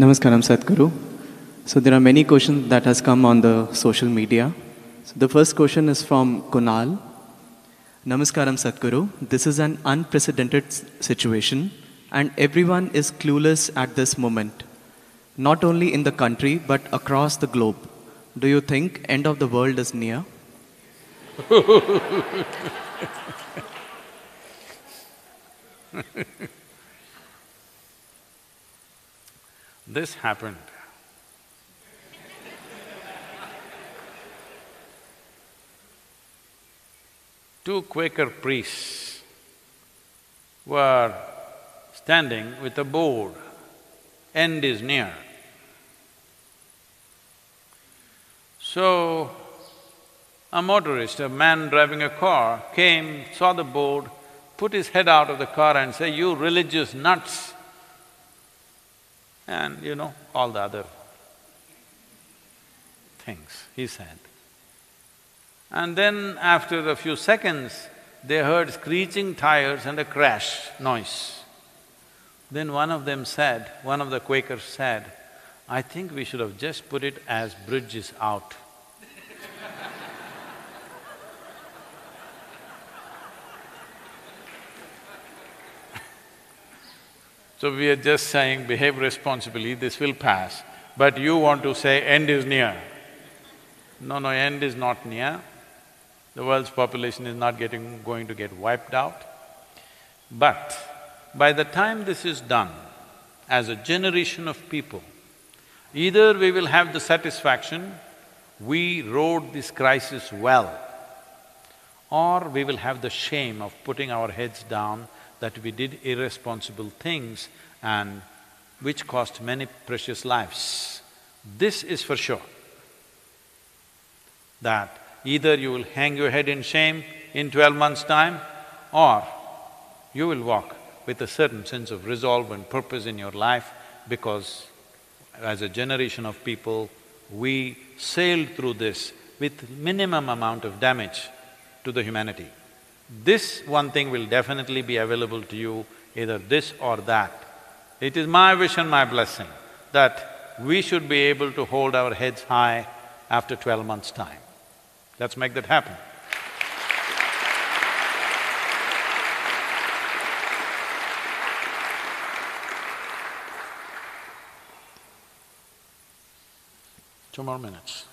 Namaskaram Sadhguru. So there are many questions that has come on the social media. So the first question is from Kunal. Namaskaram Sadhguru. This is an unprecedented situation and everyone is clueless at this moment. Not only in the country but across the globe. Do you think end of the world is near? This happened. Two Quaker priests were standing with a board, "End is near." So, a motorist, a man driving a car, came, saw the board, put his head out of the car and said, "You religious nuts!" And all the other things he said. And then after a few seconds, they heard screeching tires and a crash noise. Then one of the Quakers said, "I think we should have just put it as bridge is out." So we are just saying, behave responsibly, this will pass, but you want to say end is near. No, end is not near. The world's population is not going to get wiped out. But by the time this is done, as a generation of people, either we will have the satisfaction, we rode this crisis well, or we will have the shame of putting our heads down that we did irresponsible things and which cost many precious lives. This is for sure, that either you will hang your head in shame in 12 months' time, or you will walk with a certain sense of resolve and purpose in your life, because as a generation of people, we sailed through this with minimum amount of damage to the humanity. This one thing will definitely be available to you, either this or that. It is my wish and my blessing that we should be able to hold our heads high after 12 months' time. Let's make that happen. Two more minutes.